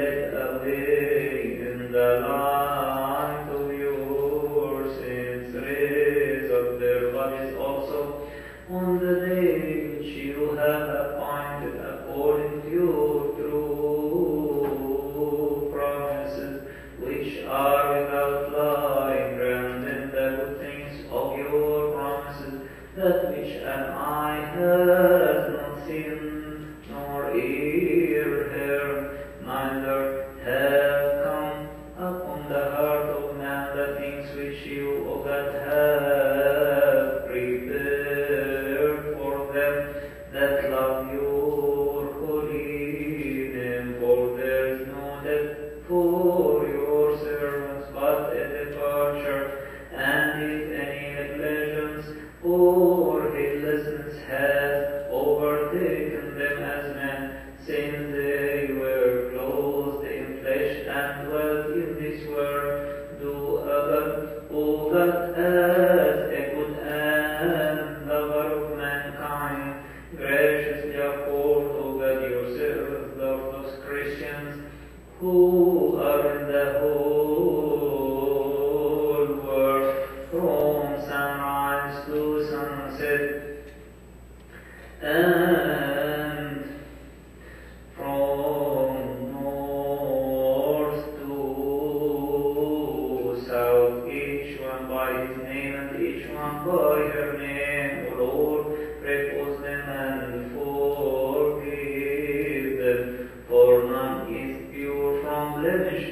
led away in the light of your sins. Raise up their bodies also on the day which you have appointed according to your true promises, which are without lie. Grant in the good things of your promises, that which an eye has not seen, nor ear heard, neither have come upon the heart of man, the things which you, O God, have prepared for them that love your holy name. For there is no death for your servants, but a departure, and if any negligence or heedlessness has overtaken them as men, since they were clothed in flesh and dwelt in this world, do O God, as a good and lover of mankind, graciously afford, O God, yourself, those Christians who are in the whole world, from sunrise to sunset, and from north to south, each one by his name and each one by her name. O Lord, repose them and forgive them, for none is pure from blemish,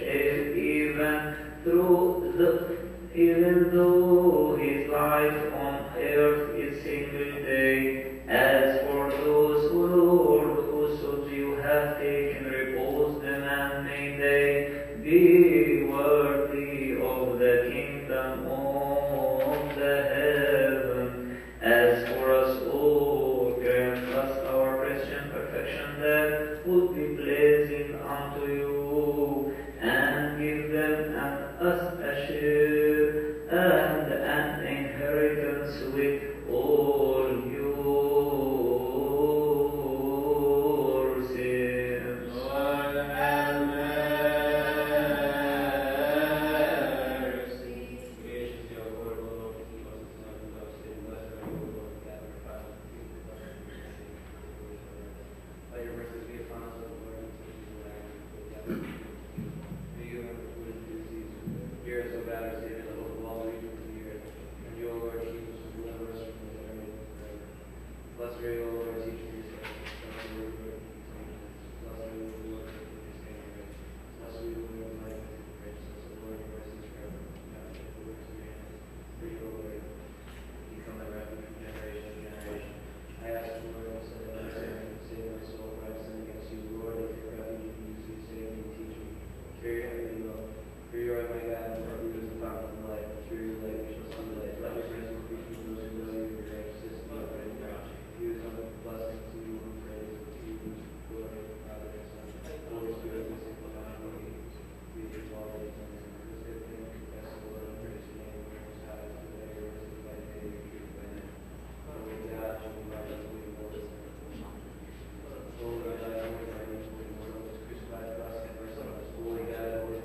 even though his life on earth is single day. As for those, O Lord, whose souls you have taken, repose them, and may they be worthy of the kingdom of the heaven. As for us, O grant us our Christian perfection that would be pleasing unto you, and give them and us a share and an inheritance with all your sins. Lord, have mercy. Gracious, your word, O Lord, keep us in love and love, save us, O Lord, gather our Father, keep us in let your mercies be upon us, O Lord, and teach us the land of the may you have the food and disease. Hear us, O God, our Savior, the hope of all regions of the earth. And you, O Lord, keep us and deliver us from the enemy forever. Blessed are you, O Lord, teach us your sayings. Blessed are you, O Lord, keep us safe. Blessed are you, O Lord, keep us safe. Blessed are you, O Lord, life and righteousness. O Lord, your mercy is forever. God, take the works of your hands. For you, O Lord, become my refuge from generation to generation. I ask you, Lord, also that I save my soul, for I have sinned against you. Lord, let your refuge be used to save me and teach me. Carry heavenly will. For you are my God, and Lord, who is the fountain of life. Through your light we shall see the light. Let your grace and peace to those who know you, your righteousness be upright and right. You is on blessing to you and praise to you, glory, Father and Son. Holy Spirit, we sing the God, Lord, we give all days and this good thing, confess the Lord, and praise your name, and most high, to the day, your mercy by day, your truth by night. Holy God, holy God, holy Lord, holy God, holy God, holy Lord, was crucified for us and for us. Holy God, holy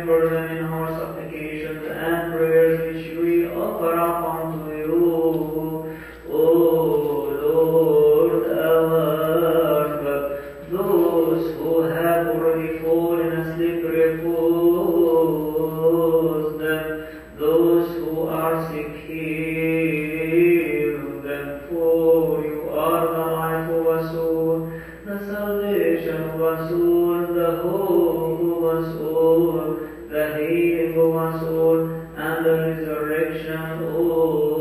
remember them in our supplications and prayers which we offer up unto you, O Lord our God. Those who have already fallen asleep, repose them. Those who are sick, heal them. For you are the life of us all, the salvation of us all, the hope of us all, the healing of us all, and the resurrection of us all.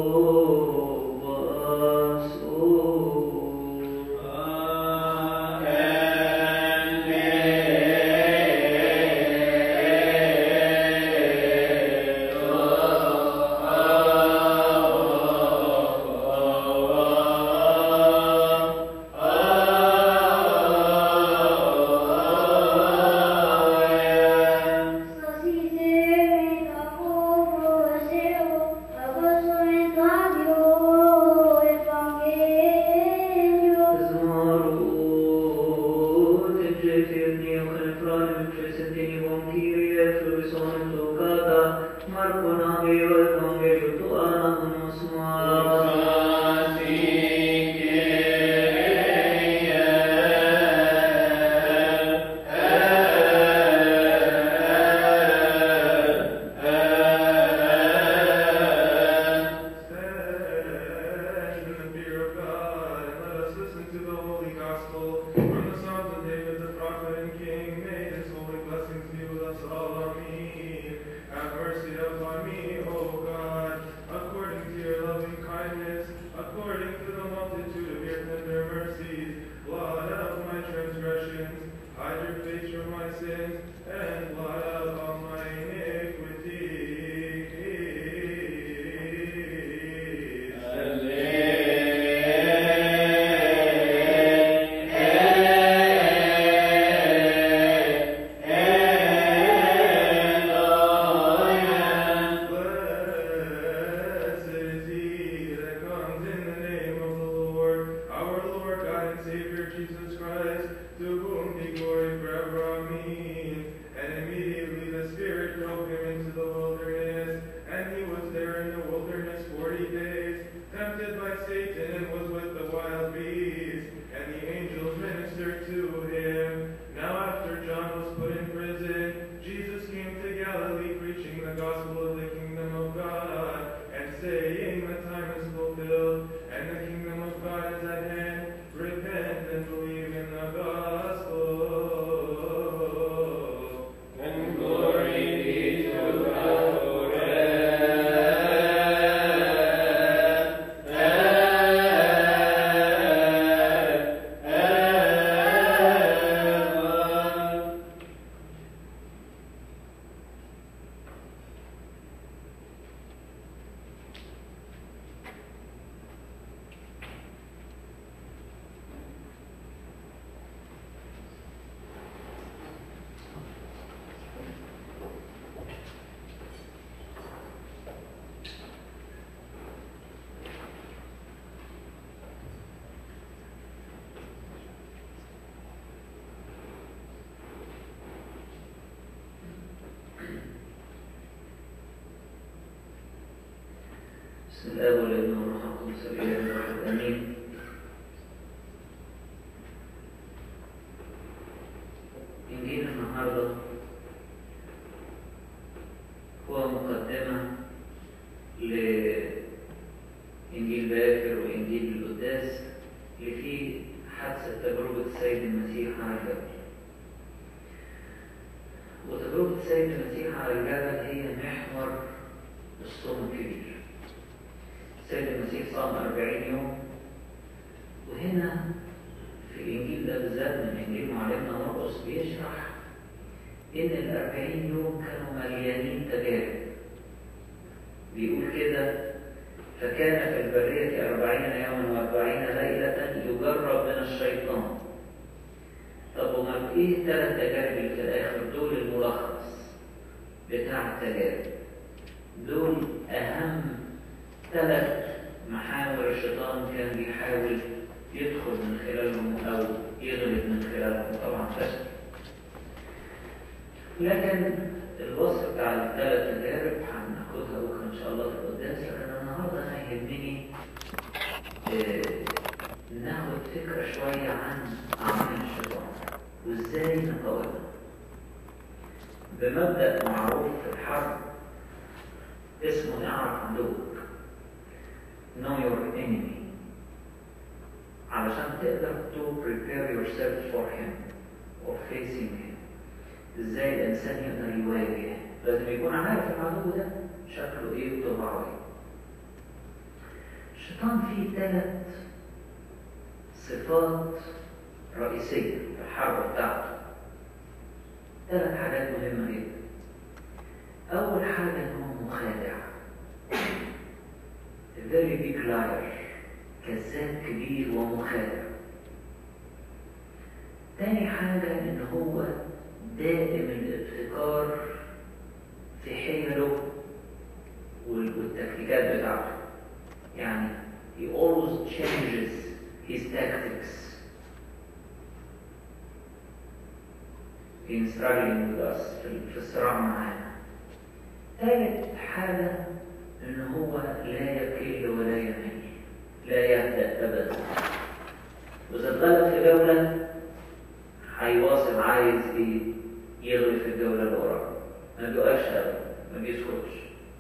بسم الله والابن والروح القدس الاله الواحد امين. انجيل النهارده هو مقدمه لانجيل باكر وانجيل القداس اللي فيه حادثه تجربه السيد المسيح على الجبل. وتجربه السيد المسيح على الجبل هي محور الصوم الكبير. السيد المسيح صام 40 يوم، وهنا في الإنجيل ده بالذات من إنجيل معلمنا مرقس بيشرح إن ال40 يوم كانوا مليانين تجارب. بيقول كده: فكان في البرية 40 يوما و40 ليلة يجرب من الشيطان. طب وما إيه 3 تجارب اللي في الآخر دول؟ الملخص بتاع التجارب دول أهم 3 محاور الشيطان كان بيحاول يدخل من خلالهم أو يغلب من خلالهم. طبعا فشل، لكن الوصف بتاع الثلاث تجارب هناخدها بكره ان شاء الله في القداس، لكن النهارده انا يهمني ناخد فكره شويه عن اعمال الشيطان وازاي نقاومها بمبدا معروف في الحرب اسمه اعرف عدوك، know your enemy، علشان تقدر to prepare yourself for him or facing him. ازاي الانسان يقدر يواجه؟ لازم يكون عارف العدو ده شكله ايه وطبعه ايه. الشيطان فيه 3 صفات رئيسية في الحرب بتاعته، 3 حاجات مهمة جدا. أول حاجة إن هو مخادع، a very big liar، كذاب كبير ومخادع. تاني حاجة إن هو دائم الابتكار في حيله والتكتيكات بتاعته، يعني he always changes his tactics in struggling with us في الصراع معانا. ثالث حاجة إن هو لا يكل ولا يميل، لا يهدأ أبدا، وإذا اتغلب في جولة هيواصل عايز يغلب في الجولة اللي وراها، ما بيقفش أبدا، ما بيسكتش.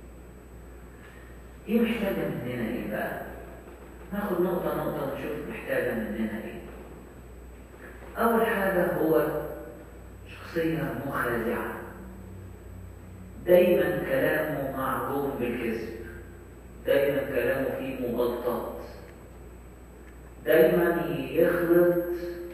دي محتاجة مننا إيه بقى؟ ناخد نقطة نقطة ونشوف محتاجة مننا إيه. أول حاجة هو شخصية مخادعة، دايما كلامه معجون بالكذب، دايما كلامه فيه مغالطات، دايما يخلط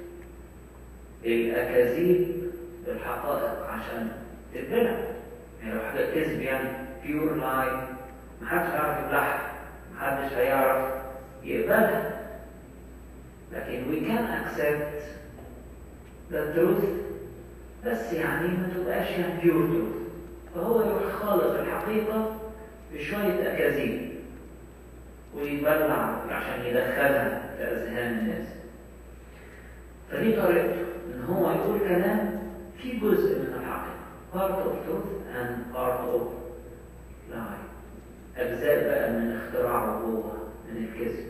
الأكاذيب بالحقائق عشان تتبلع. يعني لو حاجة كذب يعني بيور لاي محدش هيعرف يبلعها، محدش هيعرف يقبلها. لكن we can accept the truth، بس يعني ما تبقاش يعني pure truth. فهو يروح خالط الحقيقة بشوية أكاذيب ويبلع عشان يدخلها في أذهان الناس. فدي طريقته، إن هو يقول كلام فيه جزء من الحقيقة، part of truth and part of lie، أجزاء بقى من اختراعه هو من الكذب.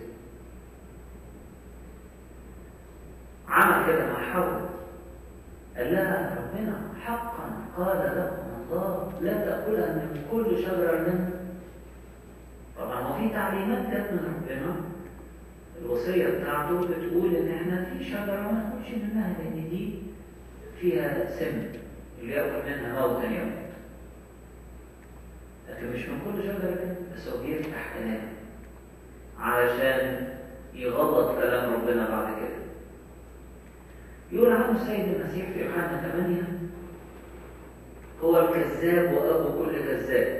عمل كده مع حواء، قال لها ربنا حقا قال لكم الله لا تأكلها من كل شجرة منها. طبعا هو في تعليمات جت من ربنا، الوصية بتاعته بتقول إن إحنا في شجرة ما ناكلش منها لأن دي فيها سم، اللي يأكل منها موتا يموت. لكن مش من كل شجرة كده، بس هو بيفتح كلام علشان يغلط كلام ربنا بعد كده. يقول عنه السيد المسيح في يوحنا 8 هو الكذاب وأبو كل كذاب،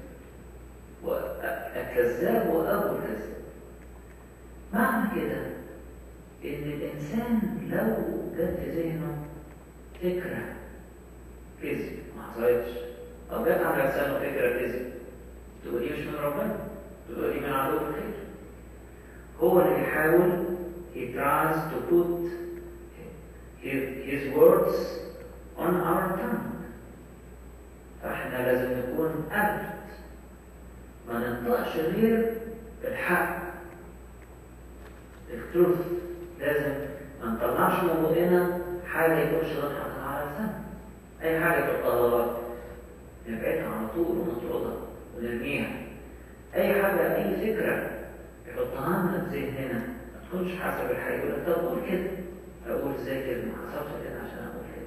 والكذاب وأبو الكذاب. معنى كده إن الإنسان لو جت في ذهنه فكرة كذب ما حصلتش، أو جت على لسانه فكرة كذب، تقول دي مش من ربنا، تقول دي من عدو الخير. هو اللي بيحاول he tries to put his words on our tongue. فاحنا لازم نكون أبد، ما ننطقش غير بالحق، التروث. لازم ما نطلعش من بقنا حاجة يكونش نضحك على لساننا. أي حاجة تبقى غلط نبعدها على طول ونطردها ونرميها. أي حاجة، أي فكرة يحطها لنا في ذهننا ما تكونش حسب الحقيقة، يقول لك طب قول كده، أقول إزاي كده؟ ما حصلش كده عشان أقول كده.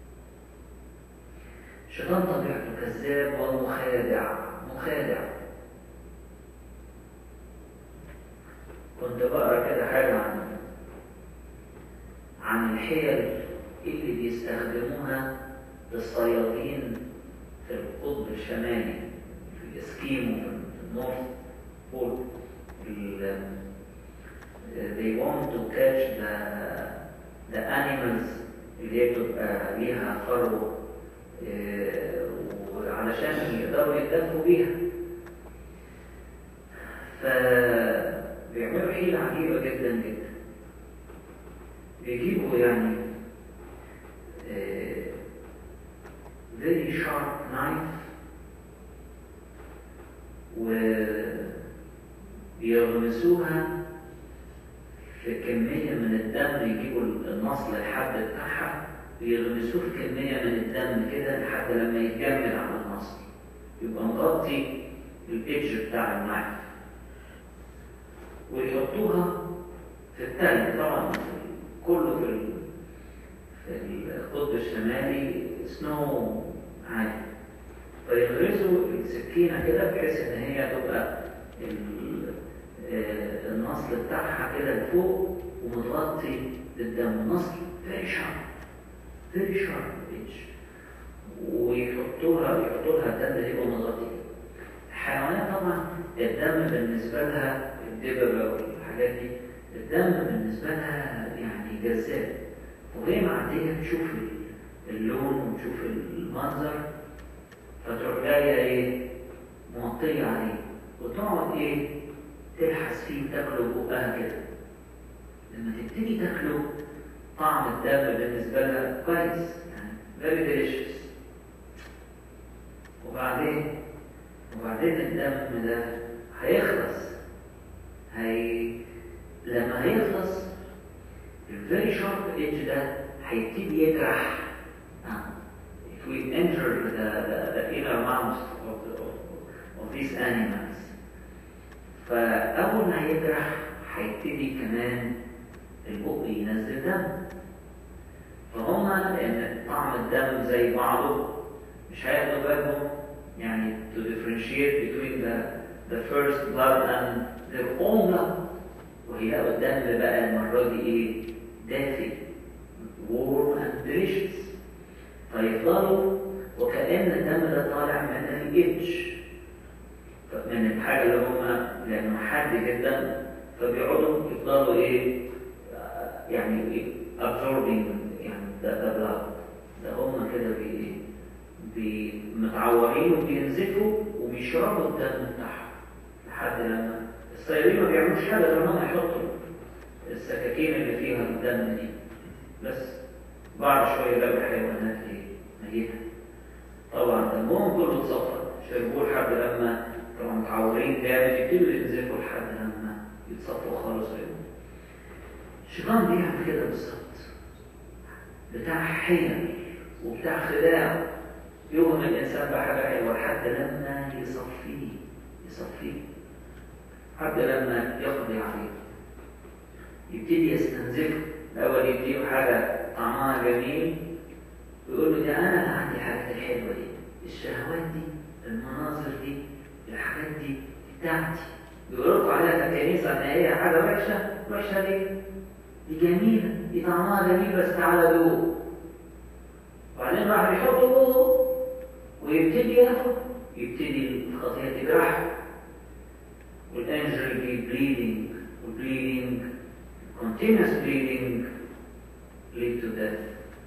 الشيطان طبيعته كذاب ومخادع، مخادع. كنت بقرا كده حاجة عن الحيل اللي بيستخدموها الصيادين في القطب الشمالي، في الإسكيمو، في النورث بول. They want to catch the animals اللي هي بتبقى ليها فرو، وعلشان يقدروا يتدفوا بيها. فبيعملوا حيلة عجيبة جدا جدا. بيجيبوا يعني very sharp knife وبيغمسوها في كمية من الدم، يجيبوا النصل الحد بتاعها ويغمسوه في كمية من الدم كده لحد لما يتجمد على النصل، يبقى مغطي الإيدج بتاع النايف، ويحطوها في التلج. طبعا كله في القطب الشمالي سنو عادي، فيغرزوا السكينة كده بحيث إن هي تبقى النصل بتاعها كده لفوق ومتغطي بالدم، النصل very sharp edge، ويحطوا لها الدم اللي هو متغطي. الحيوانات طبعا الدم بالنسبة لها، الدببة والحاجات دي، الدم بالنسبة لها يعني جذاب، وهي معدية تشوف اللون وتشوف المنظر، فتروح جاية ايه مغطية عليه وتقعد ايه تلحس فيه وتاكله بقها كده. لما تبتدي تاكله طعم الدم بالنسبة لها كويس، يعني very delicious. وبعدين الدم ده هيخلص، لما هيخلص الفيري شارب ايدج ده هيبتدي يجرح. If we enter the inner mouth of these animals، فأول ما يجرح هيبتدي كمان البق ينزل دم، فهم لأن طعم الدم زي بعضه مش هياخدوا بالهم يعني to differentiate between the first blood and their own blood، وهيلاقوا الدم بقى المرة دي ايه دافئ warm and delicious، فيفضلوا وكأن الدم ده طالع من الإيدج، من الحاجة اللي هم لأنه حاد جدا، فبيقعدوا يفضلوا ايه يعني absorbing يعني the blood ده، هم كده متعورين وبينزفوا وبيشربوا الدم بتاعهم لحد لما الصيادين ما بيعملوش حاجة غير انهم يحطوا السكاكين اللي فيها الدم دي بس، بعد شوية يلاقوا الحيوانات دي ميتة. طبعا دمهم كله اتصفى، شربوه لحد لما طبعا متعورين جامد يبتدوا ينزفوا لحد لما يتصفوا خالص ويموتوا. الشيطان بيعمل كده بالظبط، بتاع حيل وبتاع خداع، يوهم الإنسان بحاجة حلوة لحد لما يصفيه حتى لما يقضي عليه، يبتدي يستنزفه. الأول يديه حاجة طعمها جميل ويقول له ده أنا عندي حاجات الحلوة دي، الشهوات دي، المناظر دي، الحاجات دي بتاعتي. بيقولوا عليها الكنيسة إن هي حاجة وحشة ليه؟ دي جميلة، دي طعمها جميل، بس تعالى دوق. وبعدين راح يحطه جوه ويبتدي ياخد، يبتدي الخطية تجرحه، والانجل بي bleeding continuous bleeding lead to death.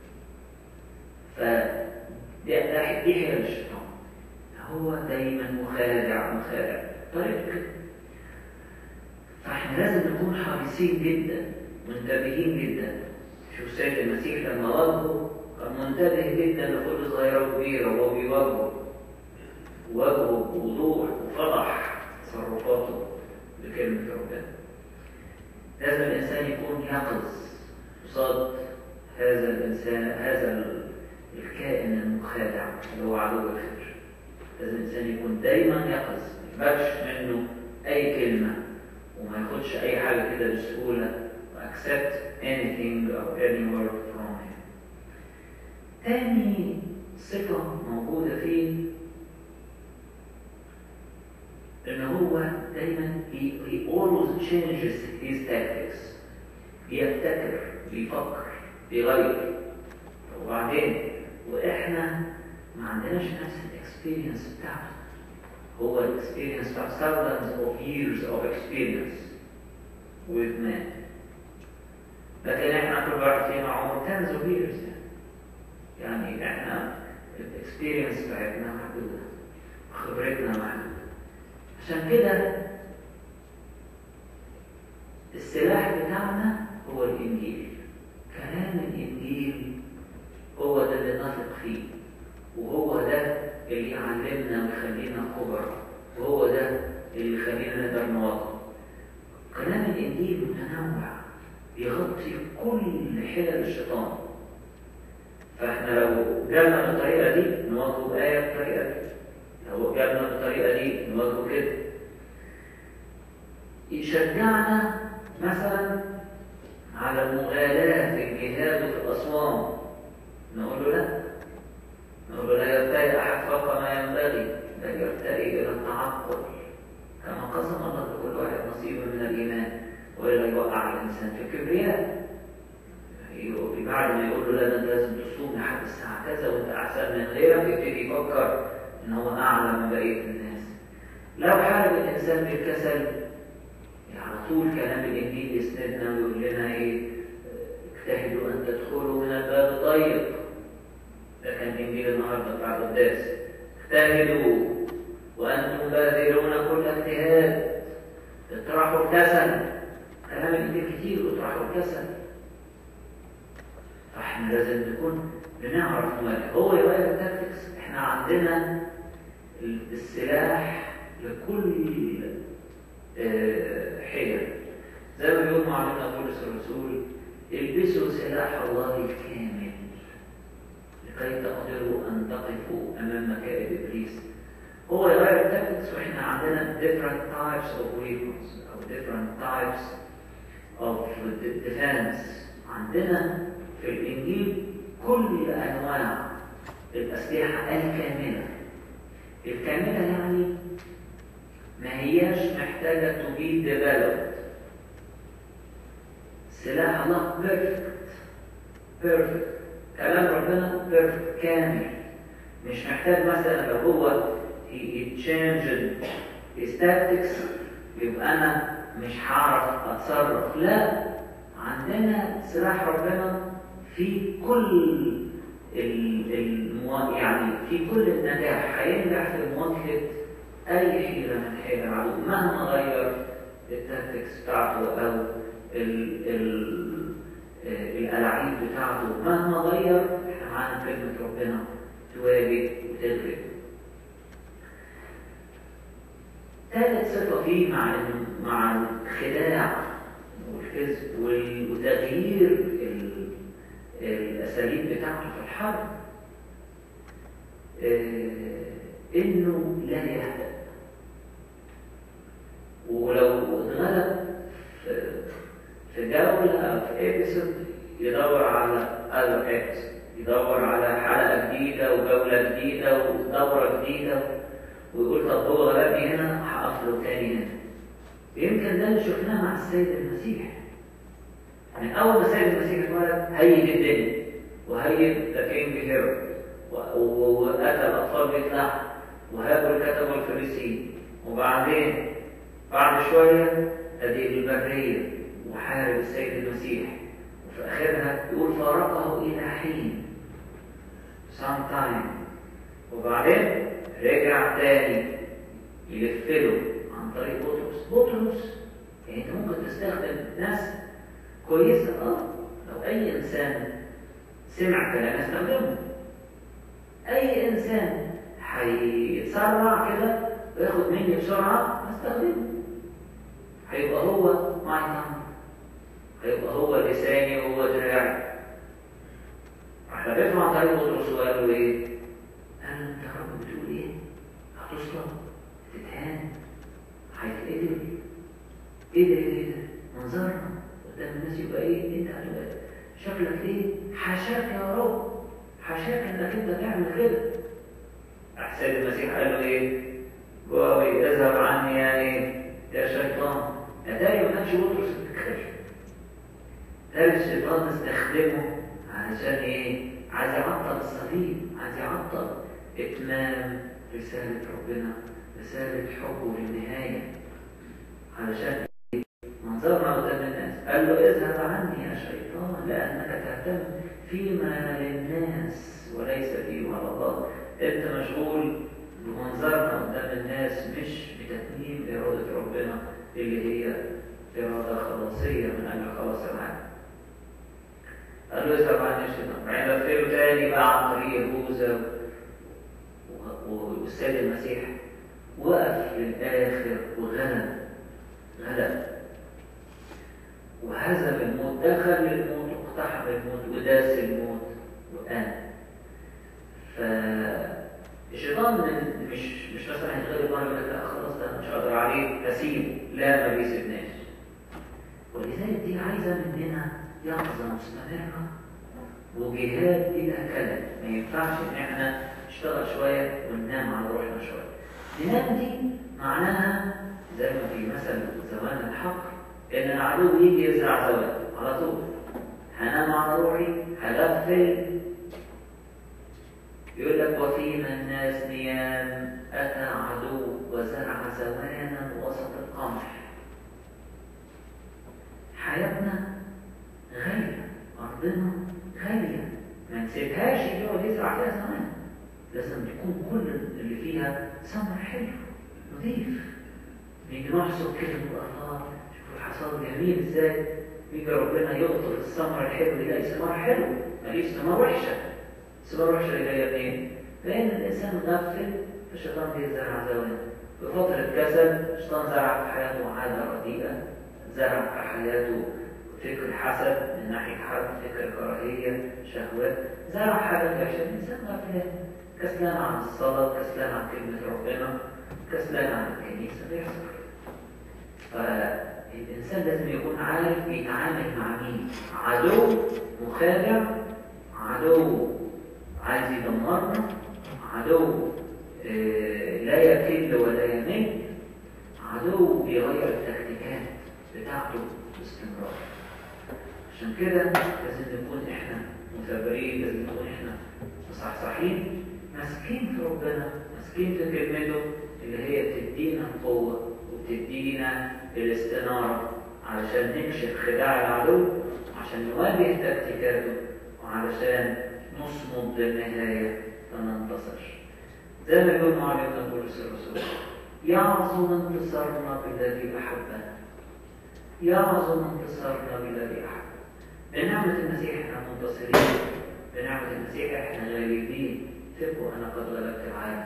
دي حيل الشيطان، هو دايما مخادع طريق كده. فاحنا لازم نكون حريصين جدا، منتبهين جدا. شوف سيد المسيح لما واجهه كان منتبه جدا لكل صغيره وكبيره، وهو بيواجهه بوضوح وفضح تصرفاته بكلمه ربنا. لازم الانسان يكون يقظ قصاد هذا الانسان، هذا الكائن المخادع اللي هو عدو الخير. لازم الانسان يكون دايما يقظ، ما يقبلش منه اي كلمه وما ياخدش اي حاجه كده بسهوله، accept anything or any word from him. تاني صفه موجوده فيه ان هو دايما he always changes his tactics، بيبتكر، بيفكر، بيغير. وبعدين واحنا ما عندناش نفس الاكسبيرينس بتاعته، هو الاكسبيرينس بتاع thousands of years of experience with man، لكن احنا كل واحد فينا عمره tens of years، يعني احنا الاكسبيرينس بتاعتنا محدوده، خبرتنا محدوده. عشان كده السلاح بتاعنا هو الإنجيل، كلام الإنجيل هو ده اللي نثق فيه، وهو يعلمنا ويخلينا كبر، وهو ده اللي يخلينا نقدر نواجهه. كلام الإنجيل متنوع بيغطي كل حلل الشيطان، فإحنا لو جالنا بالطريقة دي نواجهه بآية بالطريقة دي، لو جالنا بالطريقة دي نواجهه كده. يشجعنا مثلا على المغالاة في الجهاد وفي الأصوام، نقول له لا، نقول له لا يرتقي أحد فوق ما ينبغي، بل يرتقي إلى التعقل، كما قسم الله لكل واحد نصيبا من الإيمان، وإلا يوقع الإنسان في الكبرياء. بعد ما يقول له لا، أنت لازم تصوم لحد الساعة كذا وأنت أحسن من غيرك، يبتدي يفكر إن هو أعلى من بقية الناس. لو حارب الإنسان بالكسل، على طول كلام الإنجيل يسندنا ويقول لنا إيه؟ اجتهدوا أن تدخلوا من الباب الضيق. ده كان إنجيل النهارده بتاع القداس. اجتهدوا وأنتم باذلون كل اجتهاد، اطرحوا الكسل. كلام الإنجيل كتير، اطرحوا الكسل. فإحنا لازم نكون بنعرف نواجه. هو يغير التاكتكس، إحنا عندنا السلاح لكل حيل. زي ما بيقول معلمنا بولس الرسول: البسوا سلاح الله الكامل لكي تقدروا أن تقفوا أمام مكائد إبليس. هو يغير التاكتكس، وإحنا عندنا different types of weapons أو different types of defense. عندنا في الإنجيل كل أنواع الأسلحة الكاملة. الكاملة يعني ما هياش محتاجة to be developed. سلاح الله perfect. كلام ربنا perfect كامل، مش محتاج مثلا لو هو يتشانج his tactics يبقى أنا مش هعرف أتصرف. لا، عندنا سلاح ربنا في كل يعني في كل النجاح، هينجح في مواجهة أي حيلة من حيل العدو مهما غير التاكتكس بتاعته أو الألاعيب بتاعته. مهما غير، احنا معانا كلمة ربنا تواجه وتغلب. ثالث صفة فيه مع الخداع والكذب وتغيير الأساليب بتاعته في الحرب، إنه لا يهدأ. ولو اتغلب في جولة أو في إبسود يدور على يدور على حلقة جديدة وجولة جديدة ودورة جديدة، ويقول طب هو غلبني هنا هقف له تاني هنا. يمكن ده اللي شفناه مع السيد المسيح. يعني أول ما السيد المسيح اتولد هيج الدنيا وهيج ذا كينج هيرو، وقتل الأطفال بيطلع وهاجوا الكتبة والفريسيين، وبعدين بعد شوية أدي البرية وحارب السيد المسيح، وفي آخرها يقول فارقه إلى حين sometime، وبعدين رجع تاني يلفله عن طريق بطرس. يعني أنت ممكن تستخدم ناس كويسة. لو أي إنسان سمع كلام استخدمه. أي إنسان هيتسرع كده وياخد مني بسرعة استخدمه، هيبقى هو معي نعم، هيبقى هو لساني وهو دراعي. احنا بنسمع عن طريق بطرس وقال له ايه؟ قال له انت يا رب بتقول ايه؟ هتصلب، تتهان، هيتقتل. ايه ده؟ منظرنا قدام الناس يبقى ايه؟ انت هتبقى شكلك ايه؟ حاشاك يا رب، حاشاك انك انت تعمل كده. السيد المسيح قال له ايه؟ جواوي اذهب عني يا ايه؟ يا شيطان. اتاري ما كانش بطرس بيتكلم، اتاري الشيطان استخدمه علشان ايه؟ عايز يعطل الصليب، عايز يعطل اتمام رسالة ربنا، رسالة حبه للنهاية، علشان منظرنا قدام الناس. قال له اذهب عني يا شيطان لأنك تهتم فيما للناس وليس فيما لله. انت مشغول بمنظرنا قدام الناس مش بتتميم إرادة ربنا اللي هي إرادة خلاصية من أجل خلاص العالم. قال له اذهب عني يا شيطان. بعدين لفله تاني بقى عن طريق يهوذا والسيد المسيح وقف للآخر وغلب وهزم الموت، دخل الموت واقتحم الموت وداس الموت وقام. فالشيطان مش مثلا هيتغلب مرة يقول لك لا خلاص ده مش هقدر عليه هسيبه، لا ما بيسيبناش. ولذلك دي عايزة مننا يقظة مستمرة وجهاد إلى كلام. ما ينفعش إن احنا نشتغل شوية وننام على روحنا شوية. ننام دي معناها زي ما في مثل زوال الحقر، إن العدو يجي يزرع زوال على طول. هنام على روحي، هغفل. يقول لك وفينا الناس نيام أتى عدو وزرع زوانا وسط القمح. حياتنا غالية، أرضنا غالية، ما نسيبهاش يقعد يزرع فيها زمان. لازم تكون كل اللي فيها ثمر حلو نظيف. نيجي نحصد كده نقول الله شوفوا الحصاد جميل ازاي. يجي ربنا يقطر الثمر الحلو يلاقي ثمار حلو، ماليش ثمار وحشة. الثمار وحشة اللي جاية منين؟ لأن الإنسان غفل فالشيطان بيزرع زوال. بفترة كسل الشيطان زرع في حياته عادة رديئة، زرع في حياته فكر حسد من ناحية حرب، فكر كراهية، شهوات، زرع حاجة وحشة. الإنسان غفلان، كسلان عن الصلاة، كسلان عن كلمة ربنا، كسلان عن الكنيسة، بيحصل كده. فالإنسان لازم يكون عارف بيتعامل مع مين. عدو مخادع، عدو عايز يدمرنا، عدو لا يكل ولا يمل، عدو بيغير التكتيكات بتاعته باستمرار. عشان كده لازم نكون احنا مثابرين، لازم نكون احنا مصحصحين، ماسكين في ربنا، ماسكين في كلمته اللي هي تدينا القوة وتدينا الاستنارة علشان نكشف خداع العدو، عشان نواجه تكتيكاته، وعلشان نصمد للنهاية فننتصر. زي ما يقول معلمنا بولس الرسول: يعظم انتصارنا بالذي أحبنا، يعظم انتصارنا بالذي أحبنا. بنعمة المسيح احنا منتصرين، بنعمة المسيح احنا غالبين. فكروا أنا قد غلبت العالم.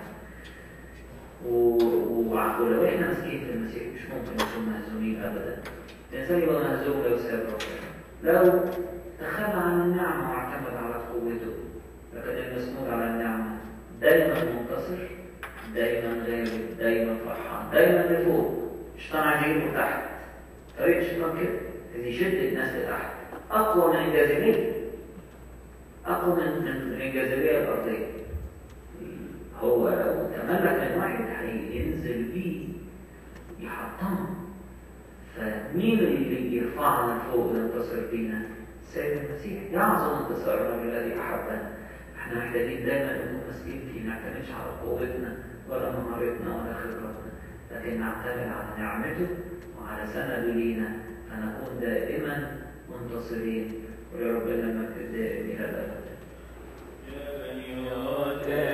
ولو احنا ماسكين في المسيح مش ممكن نكون مهزومين أبدا. الإنسان يبقى مهزوم لو ساب ربنا، لو تخلى عن النعمة واعتمد على قوته. لكن المسنود على النعمة دايما منتصر، دايما غالب، دايما فرحان، دايما لفوق. الشيطان عايز يجيبه تحت. طريق الشيطان كده عايز يشد الناس لتحت، أقوى من الجاذبية، أقوى من الجاذبية الأرضية. هو لو تملك من واحد هينزل بيه يحطمه. فمين اللي يرفعنا فوق وينتصر بينا؟ السيد المسيح. يعظم انتصارنا بالذي أحبنا. احنا محتاجين دايما نكون ماسكين فيه، ما نعتمدش على قوتنا ولا مهارتنا ولا خبرتنا، لكن نعتمد على نعمته وعلى سنده لينا، فنكون دائما منتصرين. ولربنا المجد الدائم إلى الأبد.